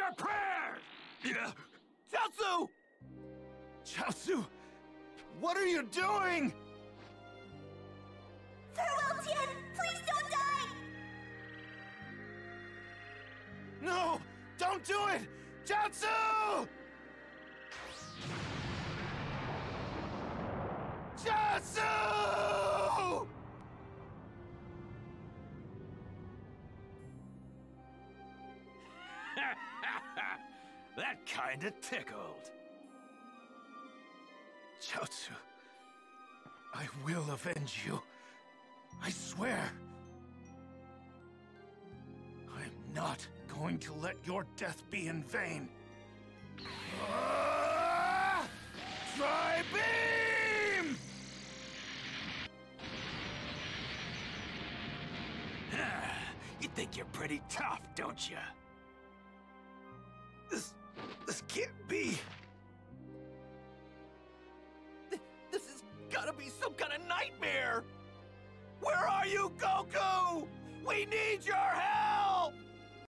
your prayers! Yeah. Chiaotzu! Chiaotzu, what are you doing? Farewell, Tien! Please don't die! No! Don't do it! Chiaotzu! Chiaotzu! That kinda tickled. Chiaotzu, I will avenge you. I swear. I'm not going to let your death be in vain. Tri-beam! You think you're pretty tough, don't you? This can't be. This has gotta be some kind of nightmare! Where are you, Goku? We need your help!